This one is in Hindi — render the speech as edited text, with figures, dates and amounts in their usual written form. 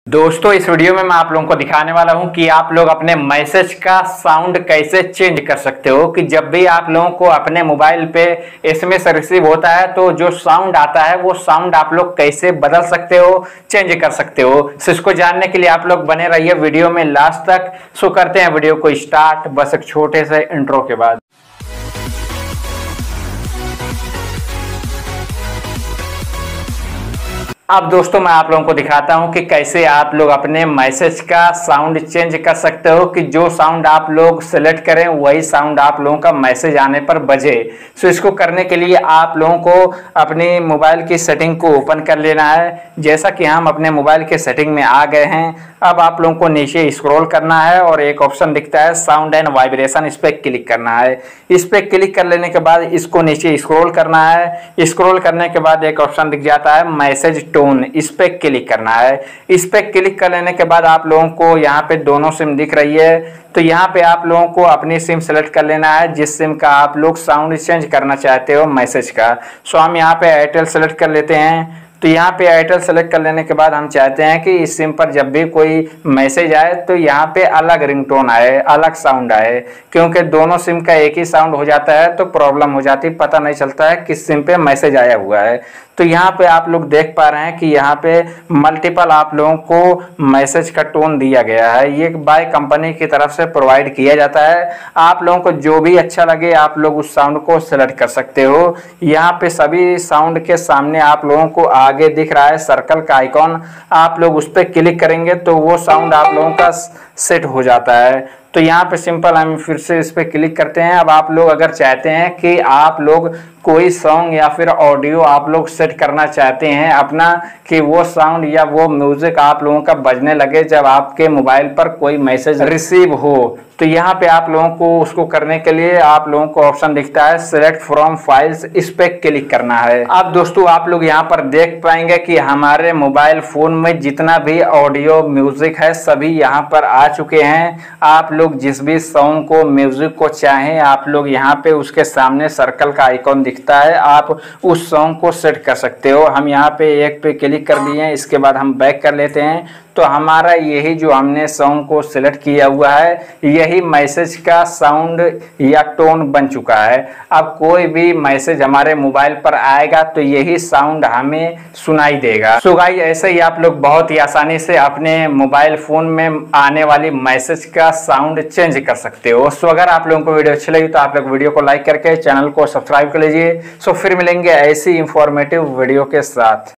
दोस्तों इस वीडियो में मैं आप लोगों को दिखाने वाला हूं कि आप लोग अपने मैसेज का साउंड कैसे चेंज कर सकते हो। कि जब भी आप लोगों को अपने मोबाइल पे एसएमएस रिसीव होता है तो जो साउंड आता है वो साउंड आप लोग कैसे बदल सकते हो, चेंज कर सकते हो। सो इसको जानने के लिए आप लोग बने रहिए वीडियो में लास्ट तक। सो करते हैं वीडियो को स्टार्ट बस एक छोटे से इंट्रो के बाद। अब दोस्तों मैं आप लोगों को दिखाता हूं कि कैसे आप लोग अपने मैसेज का साउंड चेंज कर सकते हो कि जो साउंड आप लोग सेलेक्ट करें वही साउंड आप लोगों का मैसेज आने पर बजे। सो इसको करने के लिए आप लोगों को अपने मोबाइल की सेटिंग को ओपन कर लेना है। जैसा कि हम अपने मोबाइल के सेटिंग में आ गए हैं, अब आप लोगों को नीचे स्क्रॉल करना है और एक ऑप्शन दिखता है साउंड एंड वाइब्रेशन, इस पर क्लिक करना है। इस पर क्लिक कर लेने के बाद इसको नीचे स्क्रॉल करना है। स्क्रॉल करने के बाद एक ऑप्शन दिख जाता है मैसेज टोन, इस पे क्लिक करना है। इस पे क्लिक कर लेने के बाद आप लोगों को यहाँ पे दोनों सिम दिख रही है, तो यहाँ पे आप लोगों को अपनी सिम सेलेक्ट कर लेना है जिस सिम का आप लोग साउंड चेंज करना चाहते हो मैसेज का। सो हम यहाँ पे एयरटेल सेलेक्ट कर लेते हैं। तो यहाँ पे एयरटेल सेलेक्ट कर लेने के बाद हम चाहते हैं कि इस सिम पर जब भी कोई मैसेज आए तो यहाँ पे अलग रिंगटोन आए, अलग साउंड आए, क्योंकि दोनों सिम का एक ही साउंड हो जाता है तो प्रॉब्लम हो जाती है, पता नहीं चलता है किस सिम पे मैसेज आया हुआ है। तो यहाँ पे आप लोग देख पा रहे हैं कि यहाँ पे मल्टीपल आप लोगों को मैसेज का टोन दिया गया है। ये बाय कंपनी की तरफ से प्रोवाइड किया जाता है। आप लोगों को जो भी अच्छा लगे आप लोग उस साउंड को सेलेक्ट कर सकते हो। यहाँ पे सभी साउंड के सामने आप लोगों को आगे दिख रहा है सर्कल का आइकॉन, आप लोग उस पर क्लिक करेंगे तो वो साउंड आप लोगों का सेट हो जाता है। तो यहाँ पे सिंपल हम फिर से इस पर क्लिक करते हैं। अब आप लोग अगर चाहते हैं कि आप लोग कोई सॉन्ग या फिर ऑडियो आप लोग सेट करना चाहते हैं अपना, कि वो साउंड या वो म्यूजिक आप लोगों का बजने लगे जब आपके मोबाइल पर कोई मैसेज रिसीव हो, तो यहाँ पे आप लोगों को उसको करने के लिए आप लोगों को ऑप्शन दिखता है सिलेक्ट फ्रॉम फाइल्स, इस पे क्लिक करना है। अब दोस्तों आप लोग यहाँ पर देख पाएंगे कि हमारे मोबाइल फोन में जितना भी ऑडियो म्यूजिक है सभी यहाँ पर आ चुके हैं। आप लोग जिस भी सॉन्ग को म्यूजिक को चाहें आप लोग यहाँ पे उसके सामने सर्कल का आइकॉन दिखता है, आप उस सॉन्ग को सेट कर सकते हो। हम यहाँ पे एक पे क्लिक कर दिए हैं, इसके बाद हम बैक कर लेते हैं। तो हमारा यही जो हमने सॉन्ग को सिलेक्ट किया हुआ है यही मैसेज का साउंड या टोन बन चुका है। अब कोई भी मैसेज हमारे मोबाइल पर आएगा तो यही साउंड हमें सुनाई देगा। सो गाइस ऐसे ही आप लोग बहुत ही आसानी से अपने मोबाइल फोन में आने वाली मैसेज का साउंड चेंज कर सकते हो। सो अगर आप लोगों को वीडियो अच्छी लगी तो आप लोग वीडियो को लाइक करके चैनल को सब्सक्राइब कर लीजिए। सो फिर मिलेंगे ऐसी इंफॉर्मेटिव वीडियो के साथ।